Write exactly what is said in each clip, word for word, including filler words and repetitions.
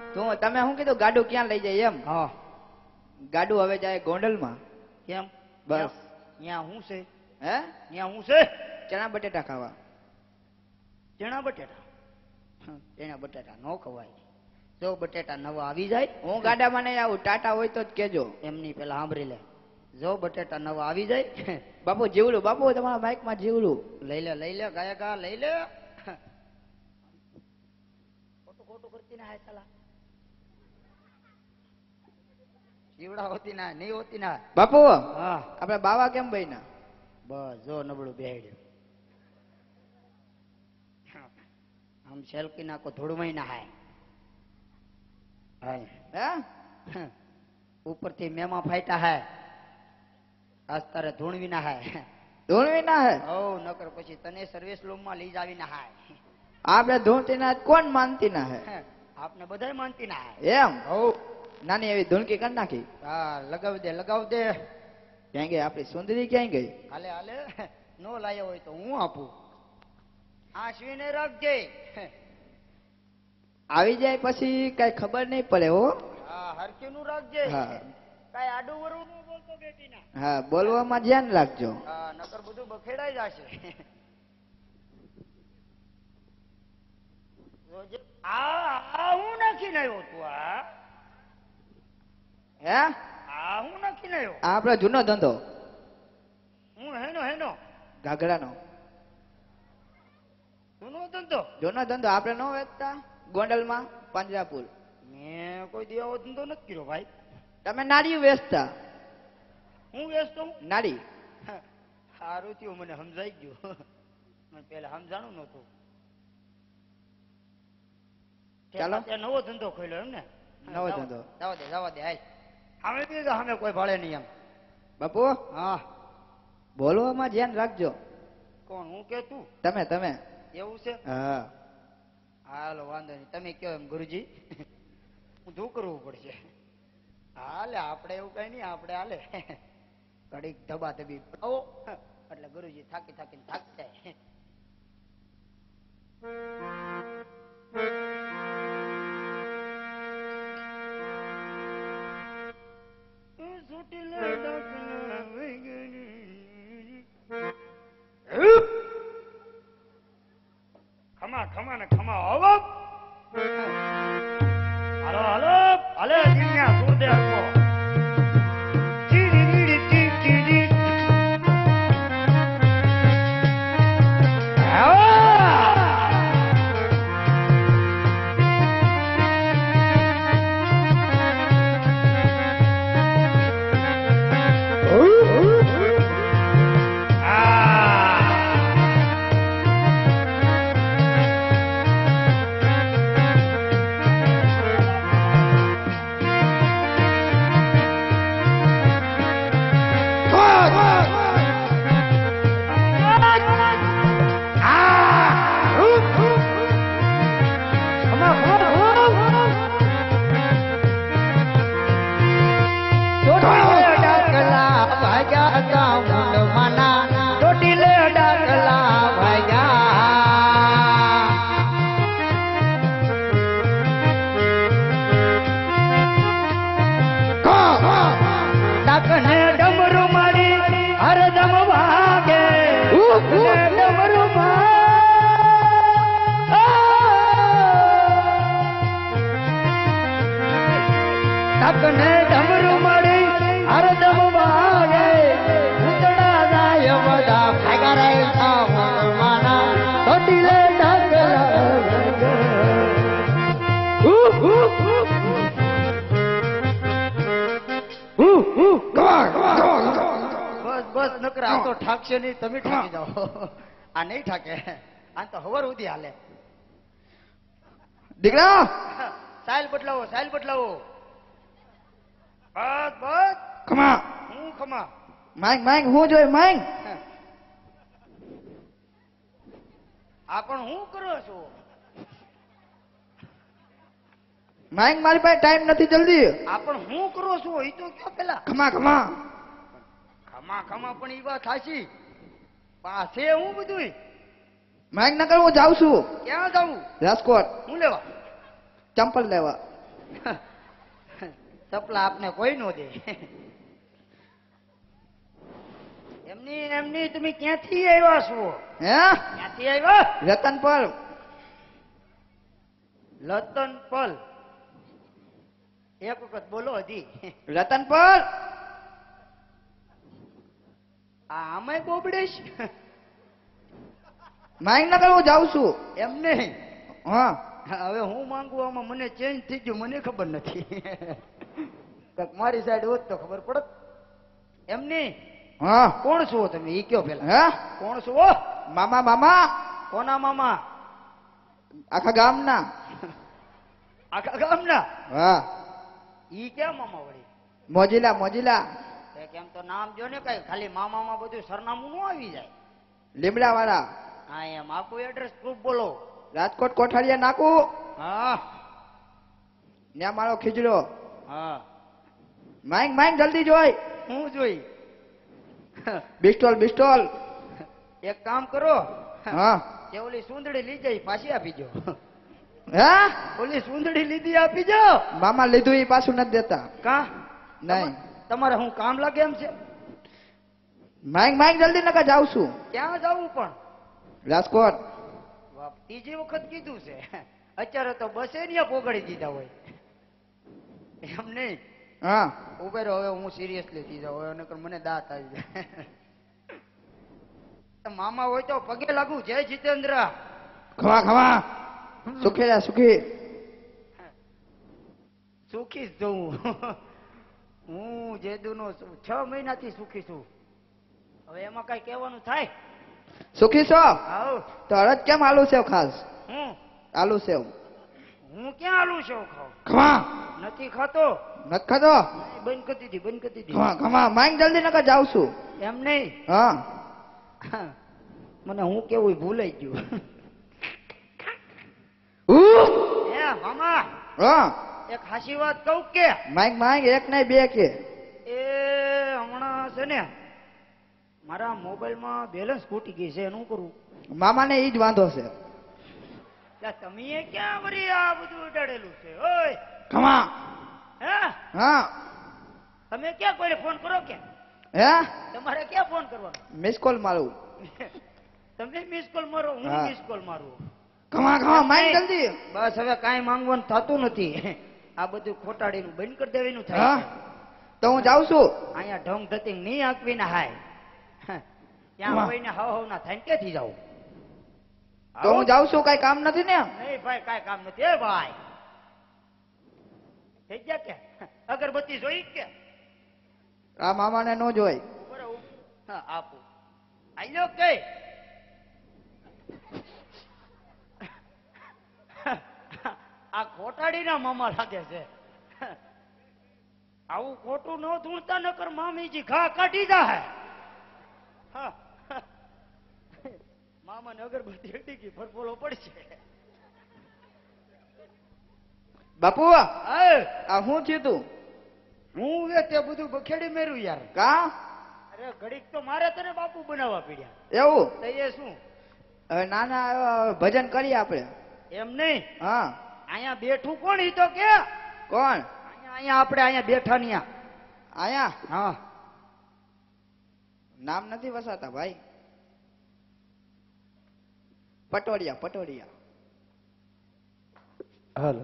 તું તમે શું કીધું ગાડું ક્યાં લઈ જાય એમ? હા ગાડું હવે જાય ગોંડલમાં. કેમ? બસ ત્યાં શું છે? હે ત્યાં શું છે? ચણા બટેટા ખાવા. ચણા બટેટા? ચણા બટેટા ન ખવાય. જો બટેટા નવા આવી જાય. હું ગાડામાં નહીં આવું, ટાટા હોય તો જ કેજો. એમની પેલા સાંભળી લે. જો બટેટા નવા આવી જાય. બાપુ જીવડું, બાપુ તમારા બાઇક માં જીવડું લઈ લે લઈ લે ગાયકા લઈ લે. ખોટું ખોટું કરતી ના હાય સાલા. જીવડા હોતી ના નહીં હોતી ના. બાપુ હા આપડે બાવા કેમ બન્યા? બસ જો નબળું બેહડ્યું. આમ સેલ્ફી નાખો ધૂળમાં ના હાય. હાય હે ઉપરથી મેમાં ફાટ્યા હે. આજ તારે ધૂણવી ના હાય. ધૂણવી ના હે? ઓ નકર પછી તને સર્વિસ રૂમ માં લઈ જાવી ના હાય. આપડે ધૂણતી ના કોણ માનતી ના હે? આપને બધાય માનતી ના હાય. એમ? ઓ નાની એવી ધૂણકી કરી નાખી. હા લગાવી દે લગાવી દે. ક્યાં ગઈ આપડી સુંદરી? ક્યાં ગઈ? હાલે હાલે નો લાયો હોય તો હું આપું. આશવીને રાખજે. આવી જાય પછી કઈ ખબર નહીં પડે હો. હા હરકી નું રાખજે. હા કઈ આડું વરું નું બોલતો બેટી ના. હા બોલવામાં ધ્યાન રાખજો. હા નકર બધું બખેડાઈ જશે. આ આ હું નાખીને આવ્યો તું? આ હે આ હું નાખીને આવ્યો? આ આપડો જૂનો ધંધો. હું હેનો હેનો ઘાઘરાનો જૂનો ધંધો. જૂનો ધંધો આપડે નો વેચતા ગોંડલમાં પાંજરાપુર. મેં કોઈ દેવો ધંધો નથી કર્યો ભાઈ. તમે નાડી વેચતા? હું વેચતો હું નાડી. સારું થયું મને સમજાઈ ગયું. મને પેલા સમજાણું નતું. ચાલો નવો ધંધો ખોલ્યો એમ ને? નવો ધંધો. જવા દે જવા દે હાલ. અમે કીધું અમે કોઈ ભાડે નહીં એમ. બાપુ હા બોલવામાં ધ્યાન રાખજો. કોણ? હું કે તું? તમે તમે એવું છે? હા હાલો વાંધો નહીં તમે કયો એમ ગુરુજી. હું શું કરવું પડશે? હાલે આપણે એવું કઈ નહીં. આપણે હાલે ઘડીક ધબા ધબી આવો એટલે ગુરુજી થાકી થાકીને થાક જાય. ખમા ખમા ને ખમા આવો. હાલો હાલો હાલે દિન્યા સુરદે હકો. ઠાકશે નહીં તમે ઠાકી જાઓ. આ નહીં ઠાકે. આ તો હવાર સુધી હાલે. દીકરા સાયલ બદલાવો સાયલ બદલાવો. બસ બસ ખમા. હું ખમા માંગ માંગ હું જોઈ માંગ. આ પણ હું કરો છો? માંગ મારી પાસે ટાઈમ નથી જલ્દી. આ પણ હું કરો છો એ તો કયો પેલા. ખમા ખમા ખમા ખમા પણ ઈ વાત સાચી. પાસે હું બધું માંગ ન કર. હું જાઉં છું. ક્યાં જાઉં? રાજકોટ. હું લેવા? ચંપલ લેવા. સપલા આપને કોઈ નો દે. એમની એમની તમે ક્યાંથી આવ્યા છો? હે ક્યાંથી આવ્યા? રતનપર. લતનપલ. એક વખત બોલો હજી. રતનપર. આ આમાંય બોબડેશ. માંગ નગર હું જાઉં છું. એમ નહીં. હા હવે હું માંગુ આમાં મને ચેન્જ થઈ ગયું મને ખબર નથી. કાંઈક મારી સાઈડ હોત તો ખબર પડત. એમ નહીં. હા કોણ છો તમે ઈ કયો પેલા? હે કોણ છો? મામા મામા કોના મામા? આખા ગામના. આખા ગામના? હા ઈ ક્યાં મામા વળી? મોજીલા મોજીલા. તે કેમ તો નામ જો ને કઈ ખાલી મામામાં બધું સરનામું નું આવી જાય. લીમડા વાળા. હા એમ આખું એડ્રેસ પ્રૂફ બોલો. રાજકોટ કોઠારિયા નાકું. હા ત્યાં મારો ખીજડો. હા માંગ માંગ જલ્દી જોઈ. હું જોઈ. બિસ્ટોલ બિસ્ટોલ. એક કામ કરો. હા કે ઓલી સુંદડી લઈ જાય પાછી આપી જો. હે ઓલી સુંદડી લીધી આપી જાઓ. મામા લીધું એ પાછું નથી દેતા. કા નહીં તમારે હું કામ લાગે એમ છે? માંગ માંગ જલ્દી નકા જાઉં છું. ક્યાં જવું પણ? રાજકોટ. વાહ, ત્રીજી વખત કીધું છે. અત્યારે તો બસે ને પોગડી દીધા હોય. એમ નહીં. હા ઉભે રહો હવે હું સિરિયસલી થઈ જાઉં હવે નકર મને દાંત આવી જાય. મામા હોય તો પગે લાગુ. જય જીતેન્દ્ર. ખવા ખવા. સુખી જા સુખી. સુખી જ જોઉં. હું જેદુનો છું. છ મહિનાથી સુખી છું. હવે એમાં કઈ કહેવાનું થાય? સુખી છો આવ તો હળદ કેમ આલુ સેવ ખાસ? હું આલુ સેવ. હું ક્યાં આલુ સેવ ખાઉં? ખવા નથી ખાતો. નથી ખાતો? નહીં, બંધ કરી દીધી બંધ કરી દીધી. ખવા ખવા માંગ જલ્દી નકા જાઉં છું. એમ નહીં. હા મને હું કેવું ભૂલાઈ ગયું. ઉહ! હે મામા હા એક હાસી વાત કહું કે? માંગ માંગ એક નહીં બે કે. એ હમણાં છે ને મારા મોબાઈલમાં બેલેન્સ ખૂટી ગઈ છે એનું કરું. મામાને ઈ જ વાંધો છે. એટલે તમે ક્યાં વળી આ બધું ઉડાડેલું છે? ઓય ખવા. હે હા તમે ક્યાં કોઈને ફોન કરો કે? હે તમારે ક્યાં ફોન કરવાનો? મિસ કોલ મારું. તમે મિસ કોલ મારો હું હા. મિસ કોલ મારું. ખવા ખવા માંગ જલ્દી. બસ હવે કાંઈ માંગવાનું થતું નથી. આ બધું ખોટાડીનું બંધ કરી દેવાનું થાય હા છે. તો હું જાઉં છું. અહીંયા ઢોંગ ધતિંગ નહીં આંકવી ના હાય. ત્યાં વાહ. કોઈને હાવ હાવ ના થાય ને ક્યાંથી જાઉં? તો હું જાઉં છું કઈ કામ નથી ને? નહીં ભાઈ કાંઈ કામ નથી. એ ભાઈ થઈ ગયા કે અગરબત્તી જોઈ કે? આ મામાને નો જોઈ. બરાબર. હા આપું. આલ્યો કઈ આ ખોટાડીના મામા લાગે છે. આવું ખોટું ન ધૂણતા નકર મામીજી ઘા કાઢી જાય. હા. મામાને અગરબત્તી હટી ગઈ ફરફોલો પડશે. બાપુ હા આ હું થયું તું? હું વે તે બધું બખેડી મેર્યું યાર. કા અરે ઘડીક તો મારે તને બાપુ બનાવવા પડ્યા. એવું? તો એ શું? હવે નાના અ, ભજન કરીએ આપણે. એમ નહીં. હા અહીંયા બેઠું કોણ ઈ તો કે? કોણ? અહીંયા અહીંયા આપણે અહીંયા બેઠા ને આયા હા નામ નથી વસાતા ભાઈ. પટોડિયા પટોડિયા. હાલો.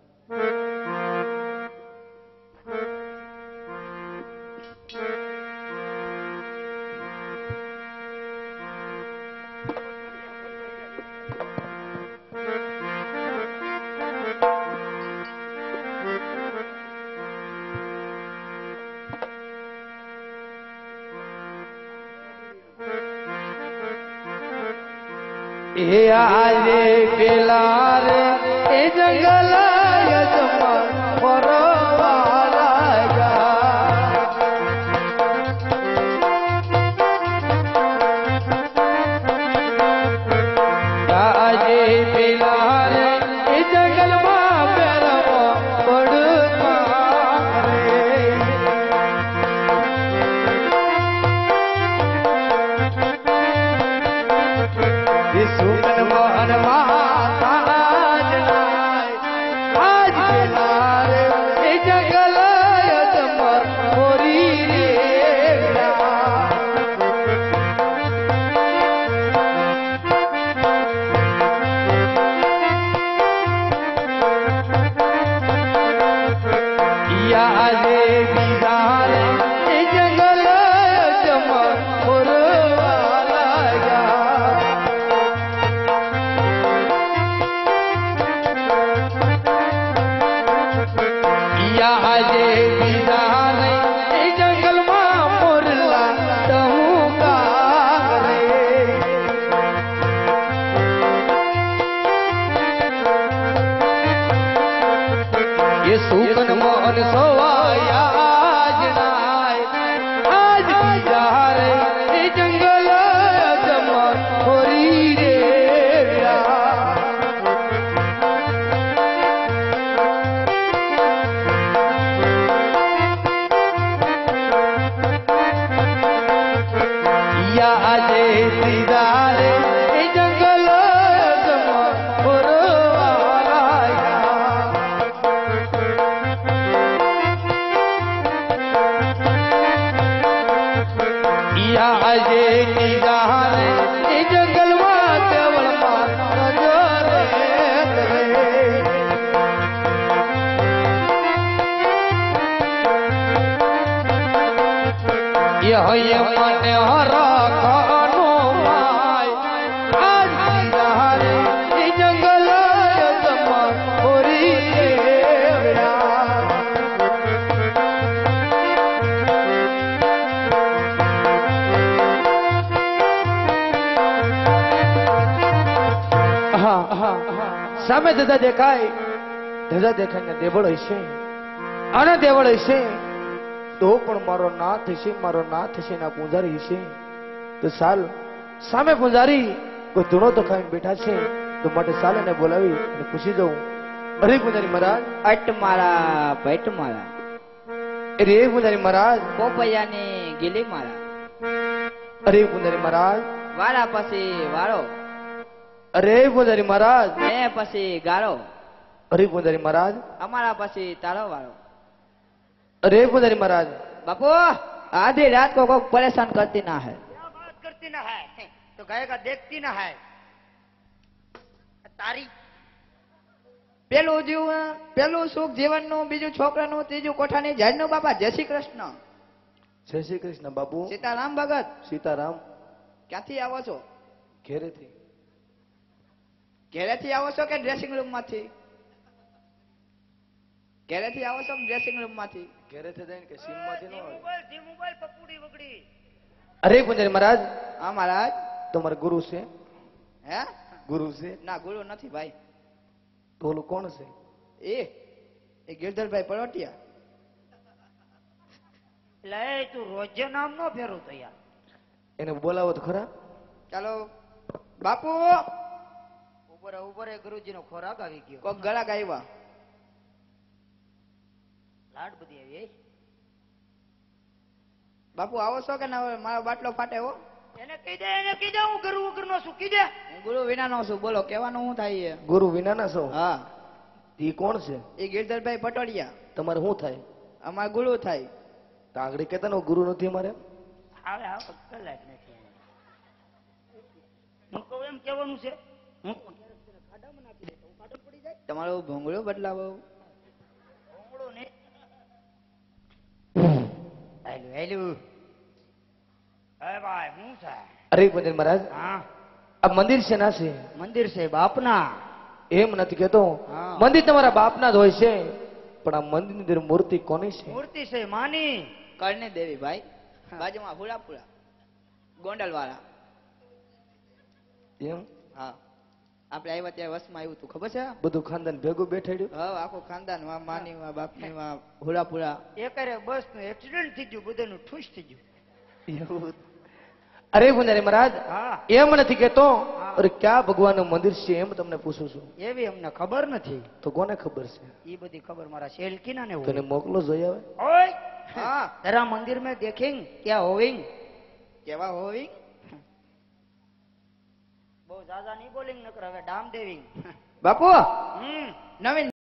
એ આજે પેલા રે એ જંગલ યજમાન ફરવા લાગ્યા. આજે પેલા રે એ જંગલમાં પેરવા પડતા રે. સુમન મોહન મહારાજ આજ પેલા રે સામે ધજા દેખાય, ધજા દેખાય ને દેવળ હશે, અને દેવળ હશે તો પણ મારો નાથ હશે, મારો નાથ હશે ના પૂંજારી હશે. તો સાલ સામે પૂંજારી કોઈ ધૂણો તો ખાઈને બેઠા છે, તો માટે સાલ એને બોલાવી અને પૂછી દઉં, અરે પૂંજારી મહારાજ, અટ મારા ભેટ મારા અરે પૂંજારી મહારાજ, પોપૈયાની ગીલી મારા અરે પૂંજારી મહારાજ, વાળા પછી વાળો અરે પૂંજારી મહારાજ, ને પછી ગાળો અરે પૂંજારી મહારાજ, અમારા પછી તારો વાળો. અરે પૂંજારી મહારાજ, बापू आधी रात को कोई परेशान करती ना है, क्या बात करती ना है, तो गायका देखती ना है तारी. પેલું જીવન પેલું સુખ જીવનનું, બીજું છોકરાનું, ત્રીજું કોઠાની ઝાડનું. બાપા જય શ્રી કૃષ્ણ. જય શ્રી કૃષ્ણ બાપુ. સીતારામ ભગત, સીતારામ. ક્યાંથી આવો છો? ઘેરેથી. ઘેરેથી આવો છો કે ડ્રેસિંગ રૂમ માંથી? ઘેરેથી આવો છો ડ્રેસિંગ રૂમ માંથી? ઘેરેથી જઈને કે સીમ માંથી ન આવે. મોબાઈલ જી મોબાઈલ પપુડી વગડી. અરે પૂંજારી મહારાજ, હા મહારાજ. તમારા ગુરુ છે? હે? ગુરુ છે? ના ગુરુ નથી ભાઈ. તો ઓલું કોણ છે? એ એ ગિરધરભાઈ પરોટિયા. લે તું રોજે નામ નો ફેરું તો યાર. એને બોલાવો તો ખરા. ચાલો બાપુ, ઉપર ઉપર ગુરુજી નો ખોરાક આવી ગયો. કોક ગળા ગાયવા. લાડ બધી આવી. બાપુ આવો છો કે ના? મારો બાટલો ફાટે હો. એને કહી દે, એને કહી દે હું ગુરુ વગર નો છું, કહી દે. હું ગુરુ વિનાનો છું. બોલો કેવાનું શું થાય છે? ગુરુ વિનાના છો? હા. ઈ કોણ છે? એ ગિરધરભાઈ પટોડિયા. તમારે શું થાય? અમાર ગુરુ થાય. તો આગળ કહેતા ને ગુરુ નથી અમારે. આવે આવે કલાક નથી. હું કહું એમ કેવાનું છે. હું ખાડામાં નાખી દે તો ખાડો પડી જાય. તમારું ભોંગળું બદલાવો. ભોંગળો ને હેલું હેલું. હે ભાઈ હું છે? અરે પૂંજારી મહારાજ, હા આ મંદિર છે ના છે? મંદિર છે બાપના. એમ નથી કેતો. હા. મંદિર તમારા બાપના જ હોય છે, પણ આ મંદિરની અંદર મૂર્તિ કોની છે? મૂર્તિ છે માની. કરણી દેવી ભાઈ. બાજુમાં હુડાપુરા ગોંડલ વાળા. એમ? હા. આપણે આવ્યા ત્યારે વસમાં આવ્યું તું, ખબર છે? બધું ખાનદાન ભેગું બેઠાડ્યું. હા, આખું ખાનદાન માં માની માં બાપની માં હુડાપુરા. એકરે બસ નું એક્સિડન્ટ થઈ ગયું, બધાનું ઠૂસ થઈ ગયું. એવું? અરે પૂંજારી મહારાજ, હા એમ નથી કેતો. હા. અરે ક્યાં ભગવાનનું મંદિર છે એમ તમને પૂછું છું. એવી અમને ખબર નથી. તો કોને ખબર છે? ये बड़ी खबर मारा शेलकीना ने તને મોકલો જોઈ આવે. ओए હા. तेरा मंदिर में देखेंगे क्या होविंग. કેવા હોવી? बहुत ज्यादा नहीं बोलेंगे नकर हवे डाम देविंग. બાપુ हम्म નવીન